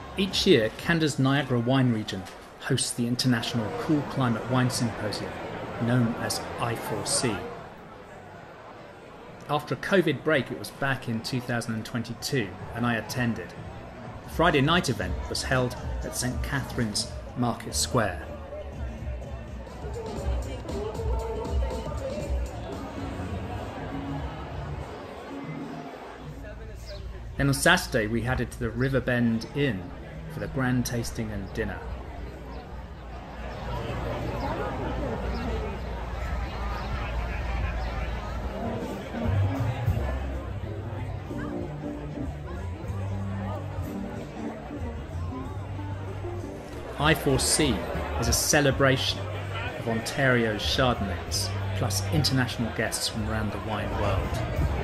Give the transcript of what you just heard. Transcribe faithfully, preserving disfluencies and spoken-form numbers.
Each year, Canada's Niagara wine region hosts the International Cool Climate Wine Symposium, known as I four C. After a COVID break, it was back in two thousand twenty-two, and I attended. The Friday night event was held at Saint Catherine's Market Square. Then on Saturday we headed to the Riverbend Inn for the grand tasting and dinner. I four C is a celebration of Ontario's Chardonnays, plus international guests from around the wine world.